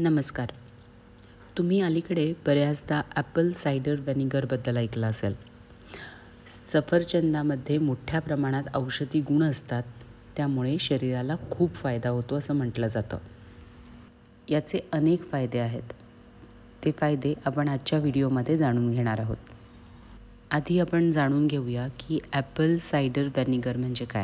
नमस्कार. तुम्ही अलीकडे बऱ्याचदा ॲपल सायडर व्हिनेगरबद्दल ऐकलं असेल. सफरचंदामध्ये मोठ्या प्रमाणात औषधी गुण असतात, त्यामुळे शरीराला खूप फायदा होतो असं म्हटलं जातं. याचे अनेक फायदे आहेत. ते फायदे आपण आजच्या व्हिडिओमध्ये जाणून घेणार आहोत. आधी आपण जाणून घेऊया की ॲपल सायडर व्हिनेगर म्हणजे काय.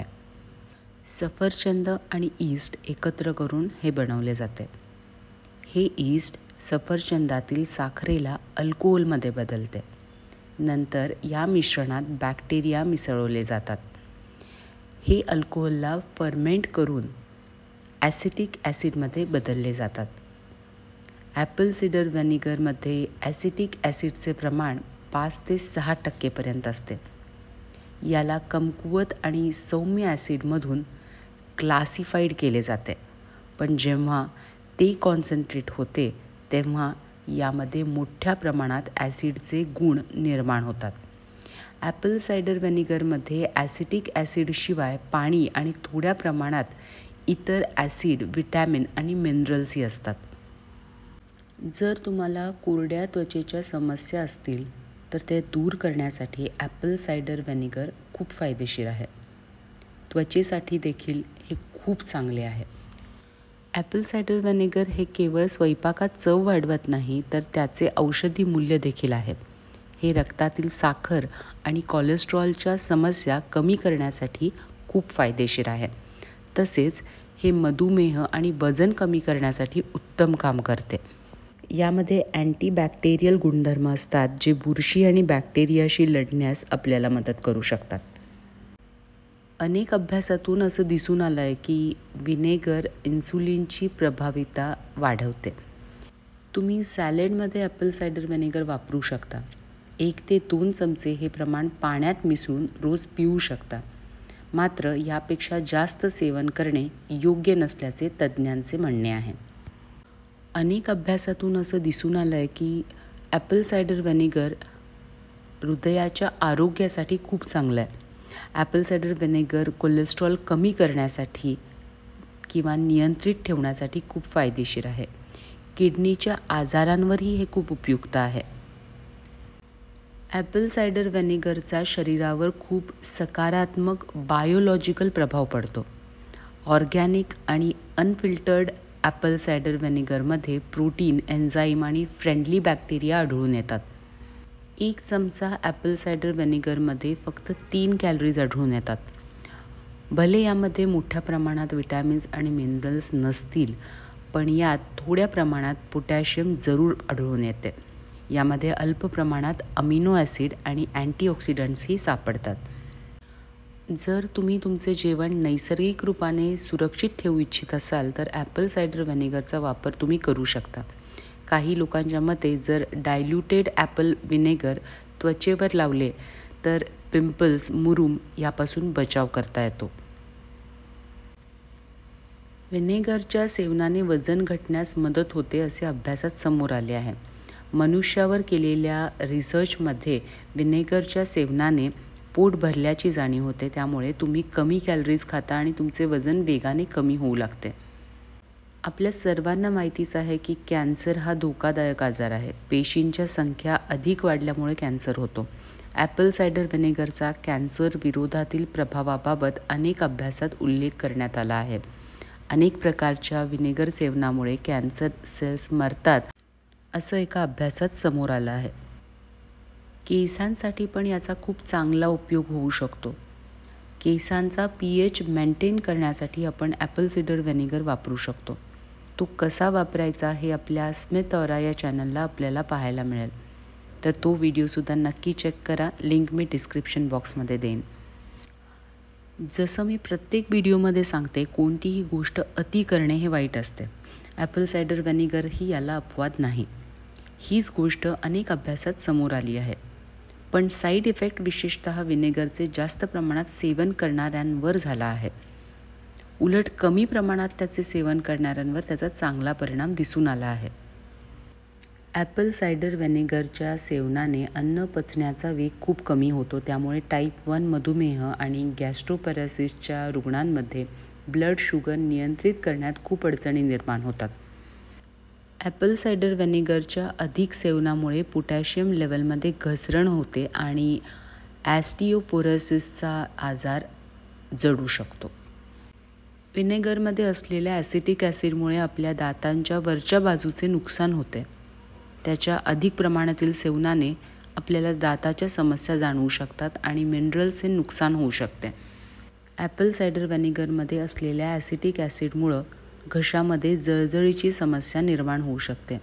सफरचंद आणि ईस्ट एकत्र करून हे बनवले जाते. हे ईस्ट सफरचंदातील साखरेला अल्कोहोलमध्ये बदलते. नंतर या मिश्रणात बॅक्टेरिया मिसळवले जातात. हे अल्कोहोलला फर्मेंट करून ॲसिटिक ॲसिडमध्ये बदलले जातात. ॲपल सायडर व्हिनेगरमध्ये ॲसिटिक ॲसिडचे प्रमाण 5 ते 6% असते. याला कमकुवत आणि सौम्य ॲसिडमधून क्लासिफाईड केले जाते, पण जेव्हा ते कॉन्सन्ट्रेट होते तेव्हा यामध्ये मोठ्या प्रमाणात ॲसिडचे गुण निर्माण होतात. ॲपल सायडर व्हिनेगरमध्ये ॲसिटिक ॲसिडशिवाय पाणी आणि थोड्या प्रमाणात इतर ॲसिड, व्हिटॅमिन आणि मिनरल्सही असतात. जर तुम्हाला कोरड्या त्वचेच्या समस्या असतील तर ते दूर करण्यासाठी ॲपल सायडर व्हिनेगर खूप फायदेशीर आहे. त्वचेसाठी देखील हे खूप चांगले आहे. ॲपल सायडर व्हिनेगर हे केवळ स्वयंपाकात चव वाढवत नाही, तर त्याचे औषधी मूल्य देखील आहे. हे रक्तातील साखर आणि कोलेस्ट्रॉलच्या समस्या कमी करण्यासाठी खूप फायदेशीर आहे. तसेच हे मधुमेह आणि वजन कमी करण्यासाठी उत्तम काम करते. यामध्ये अँटीबॅक्टेरियल गुणधर्म असतात, जे बुरशी आणि बॅक्टेरियाशी लढण्यास आपल्याला मदत करू शकतात. अनेक अभ्यासातून असं दिसून आलं आहे की व्हिनेगर इन्सुलिनची प्रभावीता वाढवते. तुम्ही सॅलडमध्ये ॲपल सायडर व्हिनेगर वापरू शकता. 1 ते 2 चमचे हे प्रमाण पाण्यात मिसळून रोज पिऊ शकता. मात्र यापेक्षा जास्त सेवन करणे योग्य नसल्याचे तज्ज्ञांचे म्हणणे आहे. अनेक अभ्यासातून असं दिसून आलं आहे की ॲपल सायडर व्हिनेगर हृदयाच्या आरोग्यासाठी खूप चांगलं आहे. ॲपल सायडर व्हिनेगर कोलेस्ट्रॉल कमी करण्यासाठी किंवा नियंत्रित ठेवण्यासाठी खूप फायदेशीर आहे. किडनीच्या आजारांवरही हे खूप उपयुक्त आहे. ॲपल सायडर व्हिनेगरचा शरीरावर खूप सकारात्मक बायोलॉजिकल प्रभाव पडतो. ऑर्गॅनिक आणि अनफिल्टर्ड ॲपल सायडर व्हिनेगरमध्ये प्रोटीन, एन्झाईम आणि फ्रेंडली बॅक्टेरिया आढळून येतात. 1 चमचा ॲपल सायडर व्हिनेगरमध्ये फक्त 3 कॅलरीज आढळून येतात. भले यामध्ये मोठ्या प्रमाणात विटॅमिन्स आणि मिनरल्स नसतील, पण यात थोड्या प्रमाणात पोटॅशियम जरूर आढळून येते. यामध्ये अल्प प्रमाणात अमिनो ॲसिड आणि अँटीऑक्सिडंट्सही सापडतात. जर तुम्ही तुमचे जेवण नैसर्गिक रूपाने सुरक्षित ठेवू इच्छित असाल तर ॲपल सायडर व्हिनेगरचा वापर तुम्ही करू शकता. काही लोकांच्या मते जर डायल्युटेड ॲपल व्हिनेगर त्वचेवर लावले तर पिंपल्स, मुरूम यापासून बचाव करता येतो. व्हिनेगरच्या सेवनाने वजन घटण्यास मदत होते असे अभ्यासात समोर आले आहे. मनुष्यावर केलेल्या रिसर्चमध्ये व्हिनेगरच्या सेवनाने पोट भरल्याची जाणीव होते. त्यामुळे तुम्ही कमी कॅलरीज खाता आणि तुमचे वजन वेगाने कमी होऊ लागते. आपल्या सर्वांना माहितीच आहे की कॅन्सर हा धोकादायक आजार आहे. पेशींच्या संख्या अधिक वाढल्यामुळे कॅन्सर होतो. ॲपल सायडर व्हिनेगरचा कॅन्सर विरोधातील प्रभावाबाबत अनेक अभ्यासात उल्लेख करण्यात आला आहे. अनेक प्रकारच्या व्हिनेगर सेवनामुळे कॅन्सर सेल्स मरतात असं एका अभ्यासात समोर आलं आहे. केसांसाठी पण याचा खूप चांगला उपयोग होऊ शकतो. केसांचा pH मेंटेन करण्यासाठी आपण ॲपल सायडर व्हिनेगर वापरू शकतो. तो कसा वापरायचा हे आपल्या स्मिथ ऑरा या चॅनलला आपल्याला पाहायला मिळेल, तर तो व्हिडिओसुद्धा नक्की चेक करा. लिंक मी डिस्क्रिप्शन बॉक्समध्ये देईन. जसं मी प्रत्येक व्हिडिओमध्ये सांगते, कोणतीही गोष्ट अति करणे हे वाईट असते. ॲपल सायडर व्हिनेगर ही याला अपवाद नाही. हीच गोष्ट अनेक अभ्यासात समोर आली आहे. पण साईड इफेक्ट विशेषतः व्हिनेगरचे जास्त प्रमाणात सेवन करणाऱ्यांवर झाला आहे. उलट कमी प्रमाणात त्याचे सेवन करणाऱ्यांवर त्याचा चांगला परिणाम दिसून आला आहे. ॲपल सायडर व्हिनेगरच्या सेवनाने अन्न पचण्याचा वेग खूप कमी होतो. त्यामुळे टाईप 1 मधुमेह आणि गॅस्ट्रोपॅरासिसच्या रुग्णांमध्ये ब्लड शुगर नियंत्रित करण्यात खूप अडचणी निर्माण होतात. ॲपल सायडर व्हिनेगरच्या अधिक सेवनामुळे पोटॅशियम लेवलमध्ये घसरण होते आणि ऑस्टिओपोरोसिसचा आजार जडू शकतो. व्हिनेगरमध्ये असलेल्या ॲसिटिक ॲसिडमुळे आपल्या दातांच्या वरच्या बाजूचे नुकसान होते. त्याच्या अधिक प्रमाणातील सेवनाने आपल्याला दाताच्या समस्या जाणवू शकतात आणि मिनरल्सचे नुकसान होऊ शकते. ॲपल सायडर व्हिनेगरमध्ये असलेल्या ॲसिटिक ॲसिडमुळं घशामध्ये जळजळीची समस्या निर्माण होऊ शकते.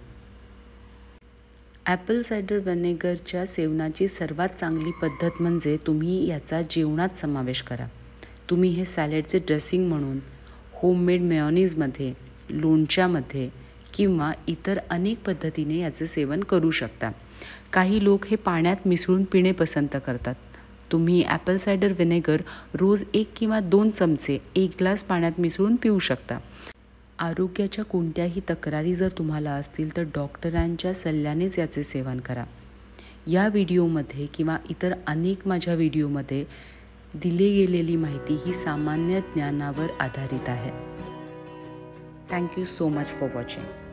ॲपल सायडर व्हिनेगरच्या सेवनाची सर्वात चांगली पद्धत म्हणजे तुम्ही याचा जेवणात समावेश करा. तुम्ही हे सॅलडचे ड्रेसिंग म्हणून, होममेड मेयोनीजमध्ये, लोणच्यामध्ये किंवा इतर अनेक पद्धतीने याचे सेवन करू शकता. काही लोक हे पाण्यात मिसळून पिणे पसंत करतात. तुम्ही ॲपल सायडर व्हिनेगर रोज 1 किंवा 2 चमचे 1 ग्लास पाण्यात मिसळून पिऊ शकता. आरोग्याच्या कोणत्याही तक्रारी जर तुम्हाला असतील तर डॉक्टरांच्या सल्ल्यानेच याचे सेवन करा. या व्हिडिओमध्ये किंवा इतर अनेक माझ्या व्हिडिओमध्ये दिली गेलेली माहिती ही सामान्य ज्ञानावर आधारित आहे. Thank you so much for watching.